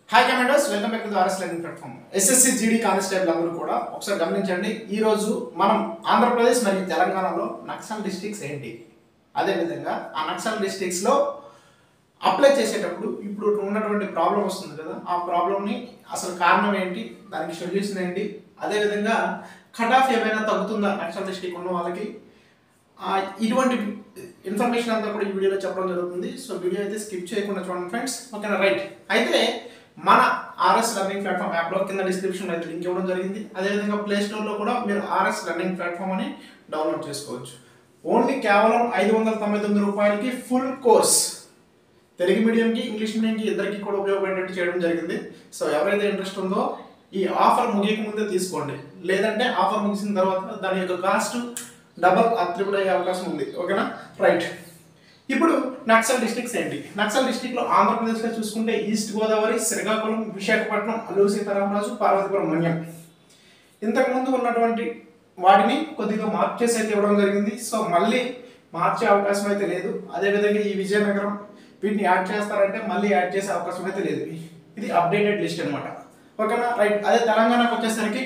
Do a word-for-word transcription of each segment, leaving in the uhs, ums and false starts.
Hi commenters, welcome back to the RS learning platform. SSC GD constable అందరూ కూడా ఒకసారి గమనించండి. ఈ రోజు మనం ఆంధ్రప్రదేశ్ మరియు తెలంగాణలో నక్సల్ డిస్ట్రిక్ట్స్ ఏంటి, అదేవిధంగా ఆ నక్సల్ డిస్ట్రిక్ట్స్లో అప్లై చేసేటప్పుడు ఇప్పుడు ఉన్నటువంటి ప్రాబ్లం వస్తుంది కదా, ఆ ప్రాబ్లమ్ని అసలు కారణం ఏంటి, దానికి సొల్యూషన్ ఏంటి, అదేవిధంగా కట్ ఆఫ్ ఏమైనా తగ్గుతుందా నక్సల్ డిస్ట్రిక్ట్ ఉన్న వాళ్ళకి, ఇటువంటి ఇన్ఫర్మేషన్ అంతా కూడా ఈ వీడియోలో చెప్పడం జరుగుతుంది. సో వీడియో అయితే స్కిప్ చేయకుండా చూడండి ఫ్రెండ్స్, ఓకేనా? రైట్. అయితే మన ఆర్ఎస్ లెర్నింగ్ ప్లాట్ఫామ్ యాప్లో కింద డిస్క్రిప్షన్లో అయితే లింక్ ఇవ్వడం జరిగింది. అదేవిధంగా ప్లే స్టోర్లో కూడా మీరు ఆర్ఎస్ లెర్నింగ్ ప్లాట్ఫామ్ అని డౌన్లోడ్ చేసుకోవచ్చు. ఓన్లీ కేవలం ఐదు వందల తొంభై తొమ్మిది రూపాయలకి ఫుల్ కోర్స్ తెలుగు మీడియంకి ఇంగ్లీష్ మీడియంకి ఇద్దరికి కూడా ఉపయోగపడేట్టు చేయడం జరిగింది. సో ఎవరైతే ఇంట్రెస్ట్ ఉందో ఈ ఆఫర్ ముగియక ముందే తీసుకోండి, లేదంటే ఆఫర్ ముగిసిన తర్వాత దాని యొక్క కాస్ట్ డబల్ త్రిబుల్ అయ్యే అవకాశం ఉంది, ఓకేనా? రైట్. ఇప్పుడు నక్సల్ డిస్ట్రిక్ట్స్ ఏంటి? నక్సల్ డిస్ట్రిక్ట్లో ఆంధ్రప్రదేశ్లో చూసుకుంటే ఈస్ట్ గోదావరి, శ్రీకాకుళం, విశాఖపట్నం, అల్లూరు సీతారామరాజు, పార్వతీపురం, మన్యం. ఇంతకుముందు ఉన్నటువంటి వాటిని కొద్దిగా మార్క్ చేసి అయితే ఇవ్వడం జరిగింది. సో మళ్ళీ మార్చే అవకాశం అయితే లేదు. అదేవిధంగా ఈ విజయనగరం వీటిని యాడ్ చేస్తారంటే మళ్ళీ యాడ్ చేసే అవకాశం అయితే లేదు. ఇది అప్డేటెడ్ లిస్ట్ అనమాట, ఓకేనా? రైట్. అదే తెలంగాణకు వచ్చేసరికి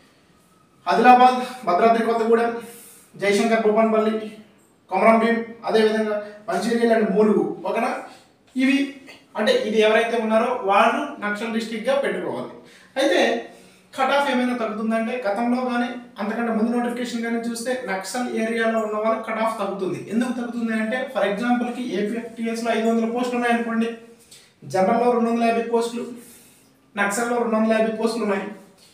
ఆదిలాబాద్, భద్రాద్రి కొత్తగూడెం, జయశంకర్, భూపాన్పల్లి, కొమరం భీం, అదేవిధంగా మంచిర్యాల అండ్ ములుగు, ఓకేనా? ఇవి అంటే ఇది ఎవరైతే ఉన్నారో వాళ్ళు నక్సల్ డిస్ట్రిక్ట్గా పెట్టుకోవాలి. అయితే కట్ ఆఫ్ ఏమైనా తగ్గుతుందంటే గతంలో కానీ అంతకంటే ముందు నోటిఫికేషన్ కానీ చూస్తే నక్సల్ ఏరియాలో ఉన్న వాళ్ళకి కట్ ఆఫ్ తగ్గుతుంది. ఎందుకు తగ్గుతుంది అంటే ఫర్ ఎగ్జాంపుల్కి ఏపీ టీఎస్లో ఐదు వందల పోస్టులు ఉన్నాయనుకోండి, జనరల్లో రెండు వందల యాభై పోస్టులు, నక్సల్లో రెండు వందల యాభై పోస్టులు ఉన్నాయి.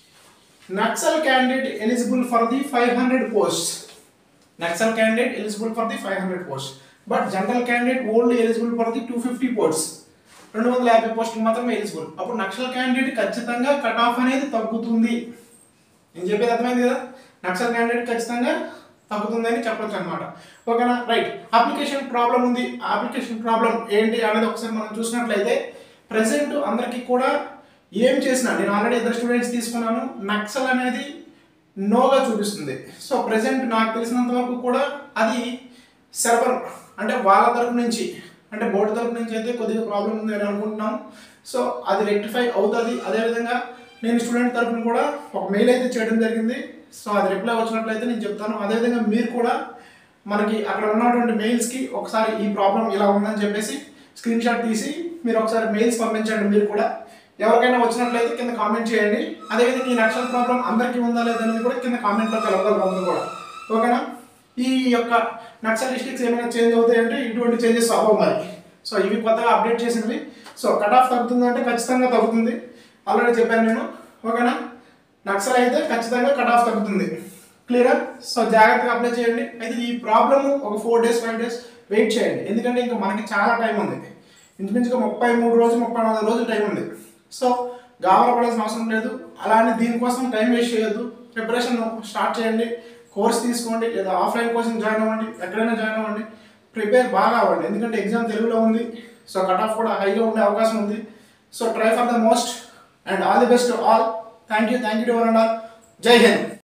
Naxal candidate eligible for the five hundred post Naxal candidate eligible for the five hundred posts, but general candidate only eligible for the two fifty posts. రెండు వందల యాభై పోస్టులు మాత్రమే ఎలిజిబుల్. అప్పుడు నక్సల్ క్యాండిడేట్ ఖచ్చితంగా కట్ ఆఫ్ అనేది తగ్గుతుంది. నేను చెప్పేది అర్థమైంది కదా? నక్సల్ క్యాండిడేట్ ఖచ్చితంగా తగ్గుతుంది అని చెప్పొచ్చు అనమాట, ఓకేనా? రైట్. అప్లికేషన్ ప్రాబ్లం ఉంది. అప్లికేషన్ ప్రాబ్లం ఏంటి అనేది ఒకసారి మనం చూసినట్లయితే ప్రెసెంట్ అందరికీ కూడా ఏం చేసినా, నేను ఆల్రెడీ ఇద్దరు స్టూడెంట్స్ తీసుకున్నాను, నక్సల్ అనేది నోగా చూపిస్తుంది. సో ప్రెసెంట్ నాకు తెలిసినంత వరకు కూడా అది సర్వర్ అంటే వాళ్ళ తరపు నుంచి అంటే బోర్డు తరపు నుంచి అయితే కొద్దిగా ప్రాబ్లం ఉంది అని అనుకుంటున్నాం. సో అది రెక్టిఫై అవుతుంది. అదేవిధంగా నేను స్టూడెంట్ తరపున కూడా ఒక మెయిల్ అయితే చేయడం జరిగింది. సో అది రిప్లై వచ్చినట్లయితే నేను చెప్తాను. అదేవిధంగా మీరు కూడా మనకి అక్కడ ఉన్నటువంటి మెయిల్స్కి ఒకసారి ఈ ప్రాబ్లం ఇలా ఉందని చెప్పేసి స్క్రీన్ షాట్ తీసి మీరు ఒకసారి మెయిల్స్ పంపించండి. మీరు కూడా ఎవరికైనా వచ్చినట్లయితే కింద కామెంట్ చేయండి. అదేవిధంగా ఈ నక్సల్ ప్రాబ్లం అందరికీ ఉందా లేదనేది కూడా కింద కామెంట్లో కలవగలరు అందరూ కూడా, ఓకేనా? ఈ యొక్క నక్సల్ డిస్ట్రిక్ట్స్ ఏమైనా చేంజ్ అవుతాయి అంటే ఇటువంటి చేంజెస్ అవ్వవు మరి. సో ఇవి కొత్తగా అప్డేట్ చేసినవి. సో కట్ ఆఫ్ తగ్గుతుంది అంటే ఖచ్చితంగా తగ్గుతుంది, ఆల్రెడీ చెప్పాను నేను, ఓకేనా? నక్సల్ అయితే ఖచ్చితంగా కట్ ఆఫ్ తగ్గుతుంది. క్లియరా? సో జాగ్రత్తగా అప్లై చేయండి. అయితే ఈ ప్రాబ్లమ్ ఒక four days five days wait చేయండి, ఎందుకంటే ఇంకా మనకి చాలా టైం ఉంది. ఇంచుమించుగా ముప్పై మూడు రోజులు ముప్పై నాలుగు రోజులు టైం ఉంది. సో గాబరా పడాల్సిన అవసరం లేదు. అలానే దీనికోసం టైం వేస్ట్ చేయొద్దు. ప్రిపరేషన్ స్టార్ట్ చేయండి, కోర్స్ తీసుకోండి, లేదా ఆఫ్లైన్ కోచింగ్ జాయిన్ అవ్వండి, ఎక్కడైనా జాయిన్ అవ్వండి. ప్రిపేర్ బాగా అవ్వండి, ఎందుకంటే ఎగ్జామ్ తెలుగులో ఉంది. సో కట్ ఆఫ్ కూడా హైగా ఉండే అవకాశం ఉంది. So try for the most and all the best to all. Thank you thank you to one and all. Jai Hind.